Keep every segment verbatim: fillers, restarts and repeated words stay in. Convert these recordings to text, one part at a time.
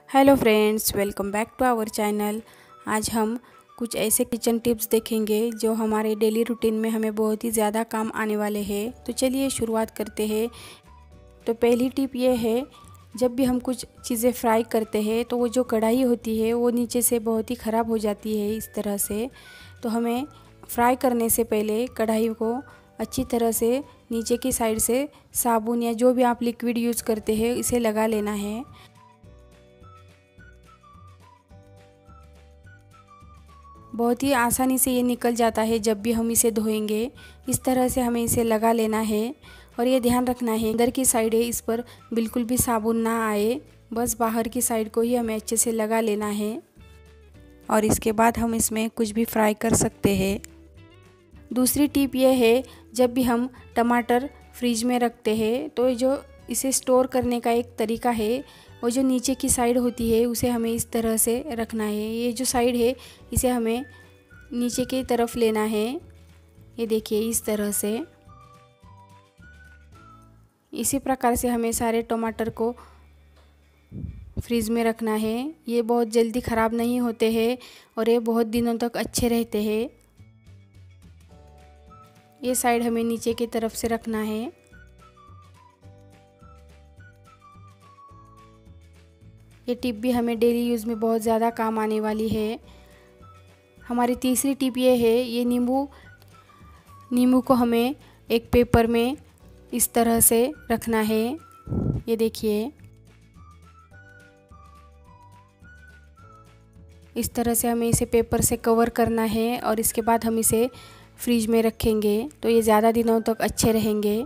Hello friends, welcome back to our channel. आज हम कुछ ऐसे किचन टिप्स देखेंगे जो हमारे डेली रूटीन में हमें बहुत ही ज़्यादा काम आने वाले हैं। तो चलिए शुरुआत करते हैं। तो पहली टिप ये है, जब भी हम कुछ चीज़ें फ्राई करते हैं तो वो जो कढ़ाई होती है वो नीचे से बहुत ही ख़राब हो जाती है इस तरह से। तो हमें फ्राई करने से पहले कढ़ाई को अच्छी तरह से नीचे की साइड से साबुन या जो भी आप लिक्विड यूज़ करते हैं इसे लगा लेना है। बहुत ही आसानी से ये निकल जाता है जब भी हम इसे धोएंगे। इस तरह से हमें इसे लगा लेना है और ये ध्यान रखना है अंदर की साइड है इस पर बिल्कुल भी साबुन ना आए, बस बाहर की साइड को ही हमें अच्छे से लगा लेना है। और इसके बाद हम इसमें कुछ भी फ्राई कर सकते हैं। दूसरी टिप ये है, जब भी हम टमाटर फ्रिज में रखते हैं तो जो इसे स्टोर करने का एक तरीका है, वो जो नीचे की साइड होती है उसे हमें इस तरह से रखना है। ये जो साइड है इसे हमें नीचे की तरफ लेना है। ये देखिए इस तरह से। इसी प्रकार से हमें सारे टमाटर को फ्रिज में रखना है। ये बहुत जल्दी ख़राब नहीं होते हैं और ये बहुत दिनों तक अच्छे रहते हैं। ये साइड हमें नीचे की तरफ से रखना है। ये टिप भी हमें डेली यूज़ में बहुत ज़्यादा काम आने वाली है। हमारी तीसरी टिप ये है, ये नींबू नींबू को हमें एक पेपर में इस तरह से रखना है। ये देखिए इस तरह से हमें इसे पेपर से कवर करना है और इसके बाद हम इसे फ्रिज में रखेंगे तो ये ज़्यादा दिनों तक अच्छे रहेंगे।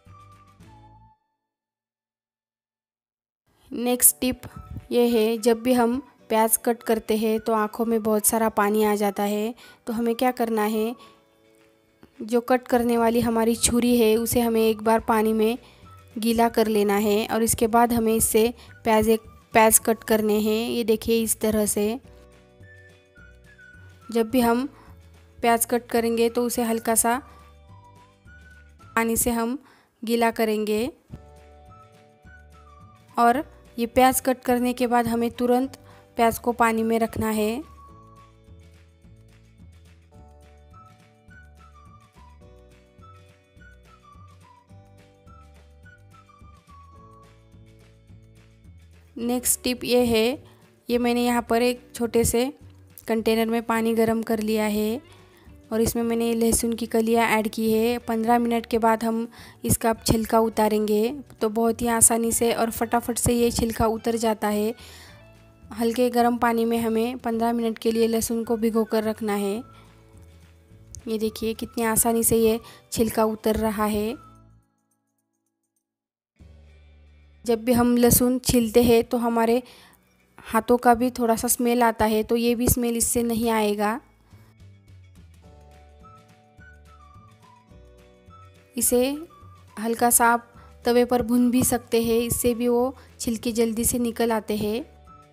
नेक्स्ट टिप ये है, जब भी हम प्याज कट करते हैं तो आँखों में बहुत सारा पानी आ जाता है। तो हमें क्या करना है, जो कट करने वाली हमारी छुरी है उसे हमें एक बार पानी में गीला कर लेना है और इसके बाद हमें इससे प्याज एक प्याज कट करने हैं। ये देखिए इस तरह से। जब भी हम प्याज कट करेंगे तो उसे हल्का सा पानी से हम गीला करेंगे और ये प्याज कट करने के बाद हमें तुरंत प्याज को पानी में रखना है। नेक्स्ट टिप ये है, ये मैंने यहाँ पर एक छोटे से कंटेनर में पानी गरम कर लिया है और इसमें मैंने लहसुन की कलियाँ ऐड की है। पंद्रह मिनट के बाद हम इसका छिलका उतारेंगे तो बहुत ही आसानी से और फटाफट से ये छिलका उतर जाता है। हल्के गर्म पानी में हमें पंद्रह मिनट के लिए लहसुन को भिगो कर रखना है। ये देखिए कितनी आसानी से ये छिलका उतर रहा है। जब भी हम लहसुन छीलते हैं तो हमारे हाथों का भी थोड़ा सा स्मेल आता है, तो ये भी स्मेल इससे नहीं आएगा। इसे हल्का सा आप तवे पर भून भी सकते हैं, इससे भी वो छिलके जल्दी से निकल आते हैं।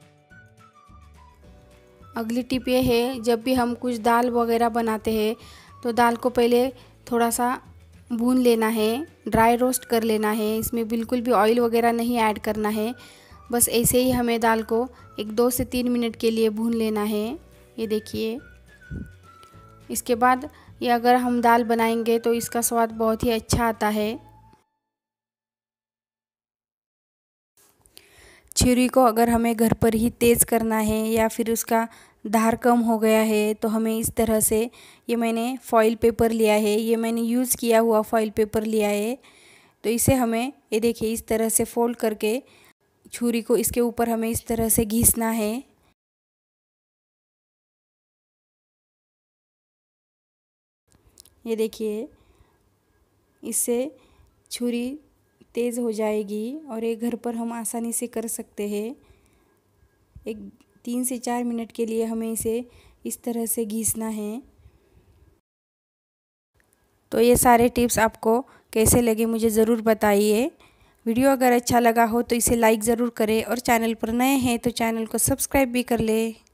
अगली टिप ये है, जब भी हम कुछ दाल वगैरह बनाते हैं तो दाल को पहले थोड़ा सा भून लेना है, ड्राई रोस्ट कर लेना है। इसमें बिल्कुल भी ऑयल वगैरह नहीं ऐड करना है, बस ऐसे ही हमें दाल को एक दो से तीन मिनट के लिए भून लेना है। ये देखिए इसके बाद ये अगर हम दाल बनाएंगे तो इसका स्वाद बहुत ही अच्छा आता है। छुरी को अगर हमें घर पर ही तेज़ करना है या फिर उसका धार कम हो गया है तो हमें इस तरह से, ये मैंने फॉइल पेपर लिया है, ये मैंने यूज़ किया हुआ फॉइल पेपर लिया है। तो इसे हमें ये देखिए इस तरह से फोल्ड करके छुरी को इसके ऊपर हमें इस तरह से घिसना है। ये देखिए इससे छुरी तेज़ हो जाएगी और ये घर पर हम आसानी से कर सकते हैं। एक तीन से चार मिनट के लिए हमें इसे इस तरह से घिसना है। तो ये सारे टिप्स आपको कैसे लगे मुझे ज़रूर बताइए। वीडियो अगर अच्छा लगा हो तो इसे लाइक ज़रूर करें और चैनल पर नए हैं तो चैनल को सब्सक्राइब भी कर लें।